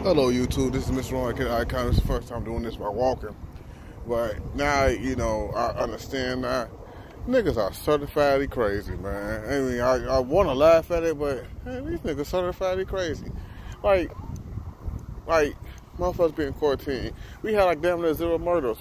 Hello YouTube, this is Mr. Ron Icon. This is the first time doing this by walking. But now, I understand that niggas are certifiedly crazy, man. I mean, I want to laugh at it, but hey, these niggas certifiedly crazy. Like, motherfuckers being 14. We had like damn near 0 murders.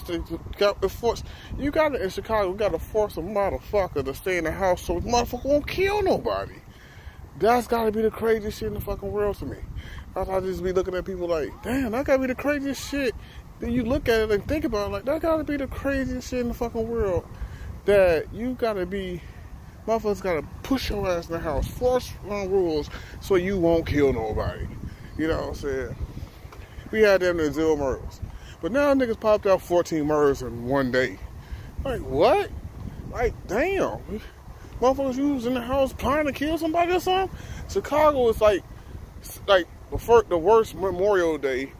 You got to, in Chicago, we got to force a motherfucker to stay in the house so the motherfucker won't kill nobody. That's got to be the craziest shit in the fucking world to me. I just be looking at people like, damn, that got to be the craziest shit. Then you look at it and think about it like, that got to be the craziest shit in the fucking world. That you got to be, motherfuckers got to push your ass in the house, force rules so you won't kill nobody. You know what I'm saying? We had them in 0 murders. But now niggas popped out 14 murders in one day. Like, what? Like, damn. Motherfuckers, you was in the house trying to kill somebody or something? Chicago is like the worst Memorial Day.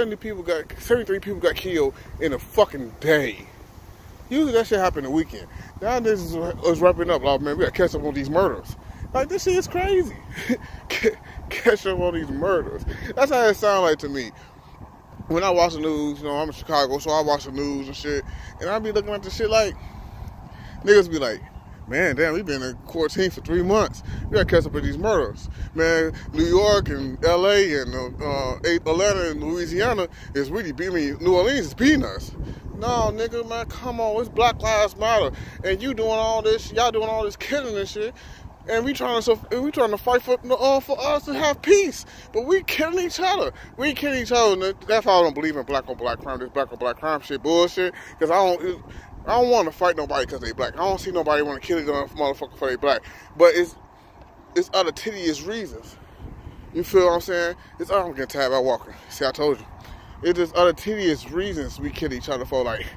73 people got killed in a fucking day. Usually that shit happen the weekend. Now this is wrapping up. Like, man, we gotta catch up on these murders. Like, this shit is crazy. Catch up on these murders. That's how it sounds like to me. When I watch the news, I'm in Chicago, so I watch the news and shit, and I be looking at the shit like, niggas be like, man, damn, we been in quarantine for 3 months. We gotta catch up with these murders. Man, New York and LA and Atlanta and Louisiana is really beating, New Orleans is beating us. No, nigga, man, come on, it's Black Lives Matter. And you doing all this, y'all doing all this killing and shit. And we trying to fight for us to have peace. But we killing each other. We killing each other. And that's why I don't believe in black on black crime, this black on black crime shit bullshit. Because I don't want to fight nobody because they black. I don't see nobody want to kill each other motherfucker for they black. But it's other tedious reasons. You feel what I'm saying? I'm getting tired about walking. See, I told you. It's just other tedious reasons we kill each other for, like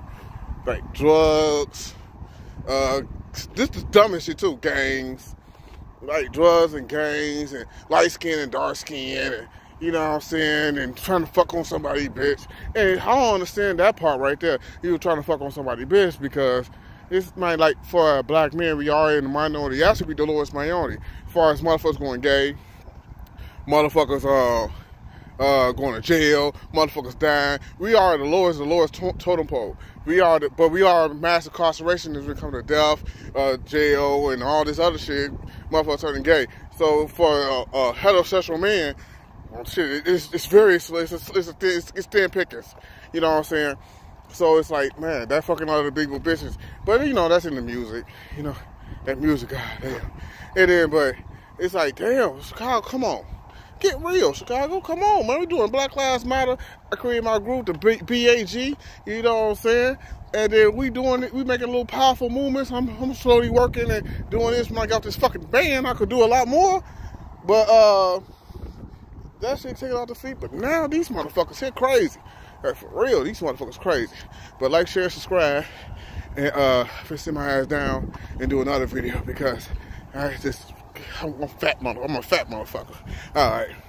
drugs. This is dumbest shit too. Gangs. Like drugs and gangs and light skin and dark skin and, you know what I'm saying, and trying to fuck on somebody, bitch. And I don't understand that part right there. You were trying to fuck on somebody, bitch, because it's like for a black man, we are in the minority. It should be the lowest minority. As far as motherfuckers going gay, motherfuckers going to jail, motherfuckers dying. We are the lowest totem pole. But we are mass incarceration as we come to death, jail, and all this other shit. Motherfuckers turning gay. So for a heterosexual man, shit, it's thin pickings. You know what I'm saying? So it's like, man, that fucking other big bitches. But that's in the music. That music, goddamn. And then, but it's like, damn, Chicago, come on. Get real, Chicago. Come on, man. We doing Black Lives Matter. I created my group, the BAG. You know what I'm saying? And then we doing it. We making little powerful movements. I'm slowly working and doing this. When I got this fucking band, I could do a lot more. But that shit taken off the feet. But now these motherfuckers hit crazy. Like, for real, these motherfuckers crazy. But like, share, subscribe, and sit my ass down and do another video because I'm a fat motherfucker. All right.